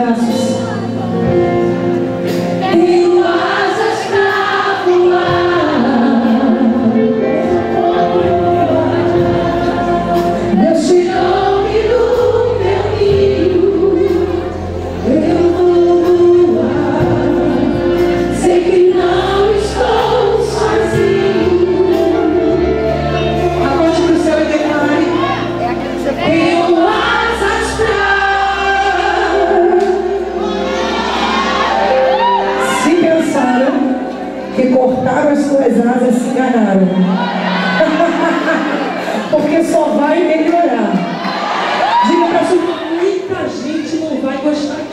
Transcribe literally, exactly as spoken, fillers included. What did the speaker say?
braços. Tenho asas pra voar. Deus tirou-me do meu ninho. Eu vou voar. Sei que não estou sozinho. Aponte pro céu e declare. Tenho asas pra. Se pensaram que cortaram as suas asas, se enganaram. Porque só vai melhorar. Diga pra sua, muita gente não vai gostar